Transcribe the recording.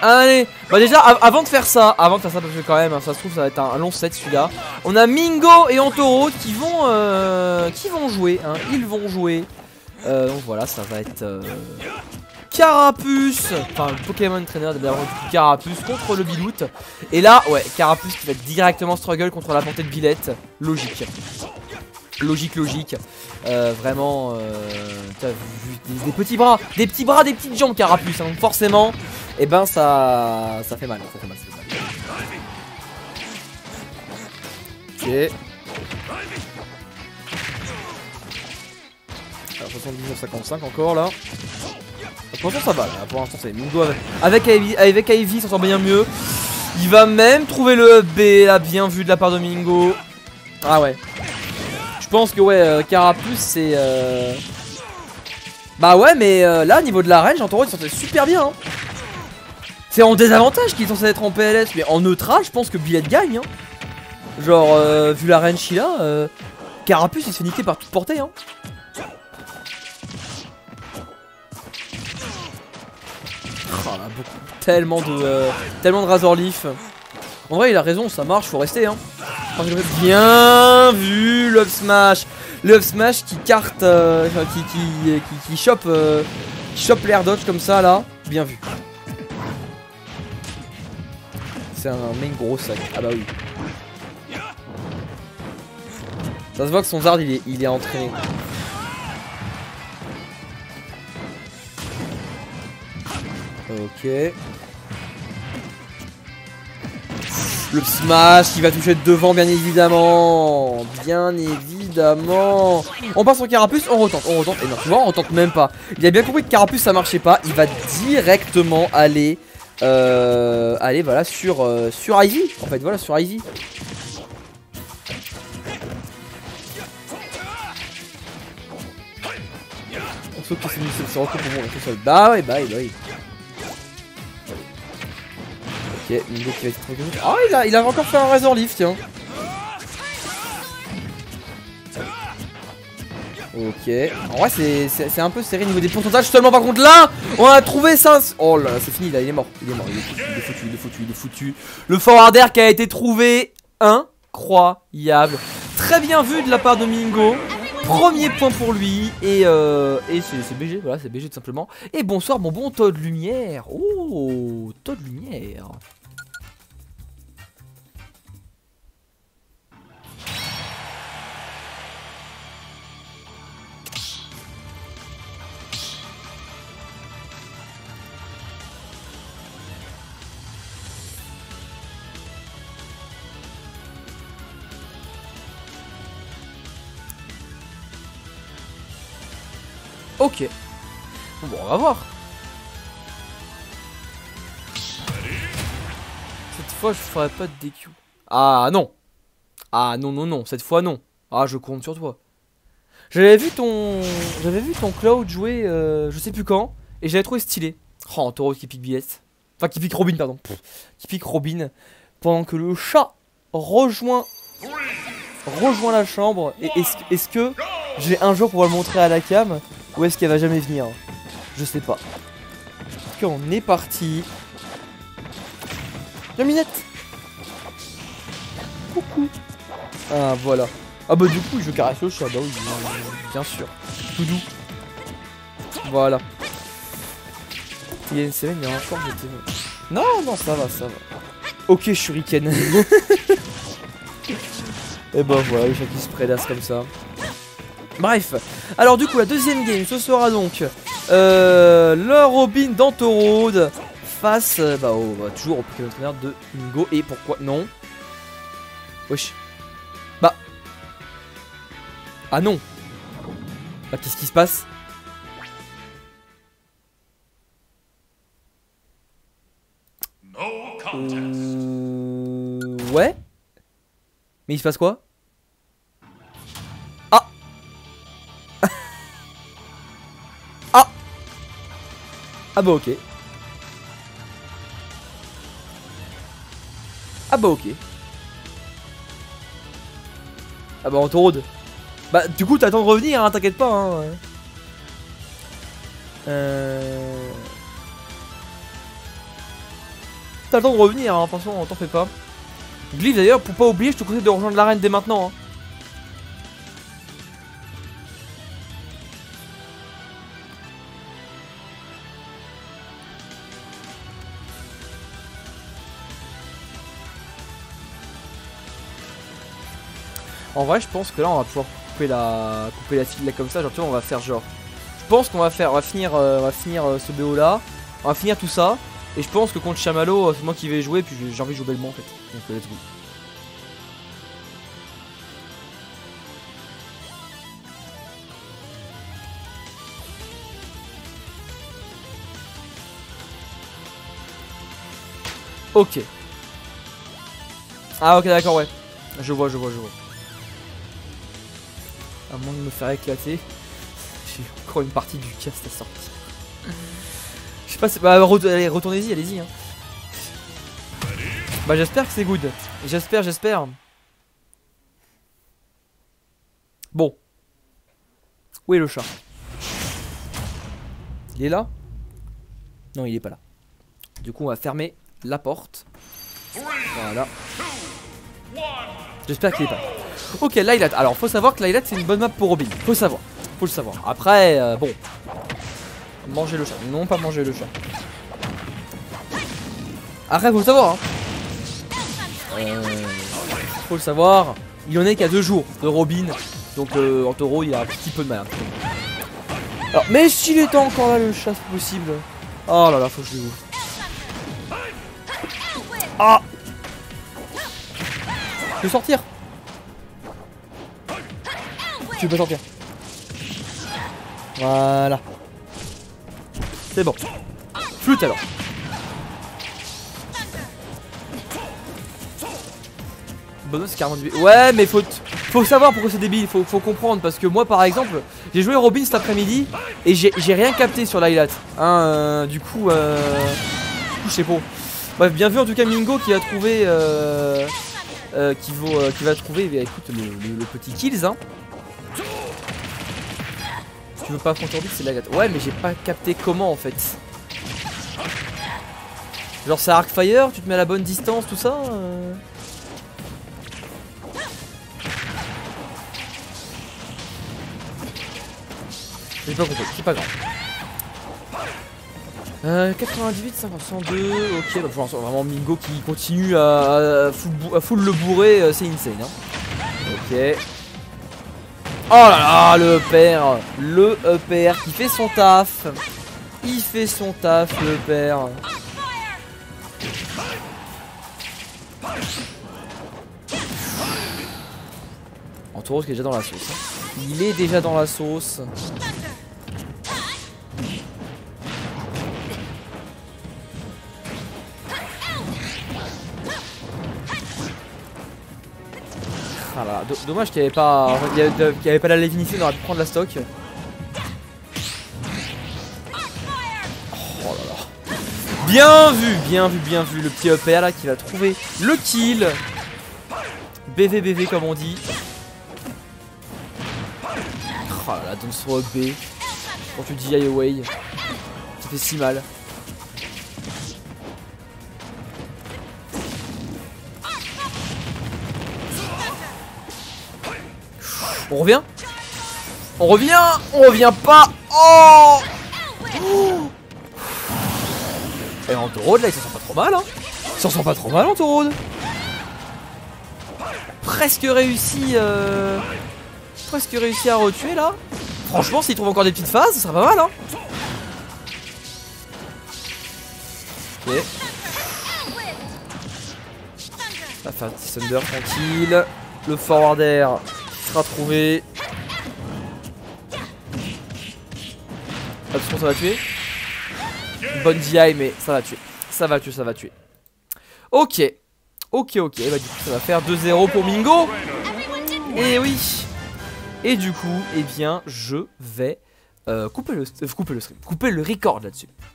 Allez, bah déjà avant de faire ça, parce que quand même, hein, ça se trouve ça va être un long set celui-là. On a Mingo et Antoro qui vont jouer, hein, ils vont jouer. Donc voilà, ça va être Carapuce, enfin le Pokémon Trainer d'abord du Carapuce contre le Bilout. Et là, ouais, Carapuce qui va être directement struggle contre la portée de Billette. Logique. Logique. Vraiment, des petits bras, des petites jambes Carapuce. Hein, donc forcément, et ben ça fait mal. Ok. Alors 79-55 encore là. Pour l'instant ça va là, pour l'instant c'est Mingo avec Ivy ça sent bien mieux. Il va même trouver le B là, bien vu de la part de Mingo. Ah ouais. Je pense que ouais, Carapuce c'est bah ouais mais là niveau de la range, Antoro il s'en sort super bien hein. C'est en désavantage qu'il est censé être en PLS, mais en neutral je pense que Billette gagne hein. Genre vu la range qu'il a, Carapuce il se fait niquer par toute portée hein. Oh là, tellement de Razor Leaf. En vrai il a raison, ça marche, faut rester hein. Bien vu le up smash. Le up smash qui carte qui chope l'air dodge comme ça là. Bien vu. C'est un main gros sac. Ah bah oui. Ça se voit que son Zard il est entraîné. Ok. Le smash qui va toucher de devant bien évidemment. On passe en Carapuce, on retente. Et non, tu vois, on retente même pas. Il a bien compris que Carapuce ça marchait pas. Il va directement aller voilà sur Ivy. En fait voilà sur Ivy. Sauf que c'est recours pour moi tout seul. Bah oui. Ok, Mingo qui va être trop good. Oh il a encore fait un Razor Leaf tiens. Ok. En vrai c'est un peu serré niveau des pourcentages seulement par contre là on a trouvé ça. Oh là là c'est fini là il est mort. Il est foutu. Le forward air qui a été trouvé incroyable. Très bien vu de la part de Mingo. Premier point pour lui et c'est BG, voilà c'est BG tout simplement. Et bonsoir mon bon Toad Lumière. Oh Toad Lumière. Ok. Bon, on va voir. Cette fois, je ferai pas de DQ. Ah non. Ah non. Cette fois, non. Ah, je compte sur toi. J'avais vu ton Cloud jouer, je sais plus quand, et j'avais trouvé stylé. Oh, Taureau qui pique BS. Enfin, qui pique Robin, pardon. Qui pique Robin. Pendant que le chat rejoint la chambre. Et est-ce que j'ai un jour pour le montrer à la cam? Ou est-ce qu'elle va jamais venir? Je sais pas. Ok, on est parti. Minette. Coucou. Ah voilà. Ah bah du coup je caresse le chat. Bah oui, bien sûr. Tout doux. Voilà. Il y a une semaine, il y a un soir j'étais... Non, ça va. Ok, shuriken. Et bah voilà, les chats qui se prédassent comme ça. Bref, alors du coup la deuxième game ce sera donc le Robin d'Antorode face toujours au Pokémon Trainer de Mingo. Et pourquoi non? Wesh. Bah. Ah non. Bah qu'est-ce qui se passe? Ouais. Mais il se passe quoi? Ah bah ok. Ah bah ok. Ah bah Antorode. Bah du coup t'attends de revenir hein, t'inquiète pas hein. t'as le temps de revenir, hein, franchement, t'en fais pas. Glyph d'ailleurs, pour pas oublier, je te conseille de rejoindre l'arène dès maintenant. Hein. En vrai, je pense que là, on va pouvoir couper la file là comme ça. Genre, tu vois, on va faire genre. Je pense qu'on va faire, on va finir ce BO là. On va finir tout ça. Et je pense que contre Chamallow, c'est moi qui vais jouer. Puis j'ai envie de jouer bellement en fait. Donc, let's go. Ok. Ah, ok, d'accord, ouais. Je vois. À moins de me faire éclater. J'ai encore une partie du cast à sortir. Je sais pas, bah, allez, retournez-y, allez-y. Hein. Bah, j'espère que c'est good. J'espère. Bon. Où est le chat? Il est là? Non, il est pas là. Du coup, on va fermer la porte. Voilà. J'espère qu'il est pas là. Ok, Lylat. Alors, faut savoir que Lylat, c'est une bonne map pour Robin. Faut le savoir. Après, bon. Manger le chat. Non, pas manger le chat. Après, faut le savoir. Hein. Faut le savoir. Il en est qu'à 2 jours de Robin. Donc, en taureau, il a un petit peu de mal. Alors, mais s'il était encore là, le chat, c'est possible. Oh là là, faut que je le ouvre. Ah! Je veux sortir. Tu peux sortir. Voilà. C'est bon. Flûte alors. Bonus 48. Ouais, mais faut savoir pourquoi c'est débile. Faut comprendre. Parce que moi, par exemple, j'ai joué Robin cet après-midi. Et j'ai rien capté sur Lylat. Hein, du coup, je sais pas. Bref, bien vu en tout cas Mingo qui a trouvé. Qui va trouver, écoute, le petit kills. Hein. Tu veux pas affronter Orbit, c'est la gâte. Ouais, mais j'ai pas capté comment en fait. Genre c'est Arcfire, tu te mets à la bonne distance, tout ça. J'ai pas compris, c'est pas grave. 98, 502, ok, bah pour l'instant vraiment Mingo qui continue à full le bourrer, c'est insane. Hein. Ok. Oh là là, le EPR qui fait son taf. Il fait son taf, le EPR. Antoros qui est déjà dans la sauce. Hein. Il est déjà dans la sauce. Ah là, dommage qu'il n'y avait pas la lévinité, on aurait pu prendre la stock. Oh là là. Bien vu le petit EPR là qui va trouver le kill. BV comme on dit. Oh là là, donne sur B. Quand tu dis away, ça fait si mal. On revient? On revient pas. Oh, et Antorode là il s'en sort pas trop mal hein. Il s'en sort pas trop mal Antorode. Presque réussi à retuer là. Franchement s'il trouve encore des petites phases ça sera pas mal hein. Ok. Ça va faire un petit Thunder tranquille. Le forwarder sera trouvé. Attention ça va tuer. Bonne DI mais ça va tuer. Ça va tuer. Ok. Bah du coup ça va faire 2-0 pour Mingo. Et oui. Et du coup, eh bien, je vais couper le record là-dessus.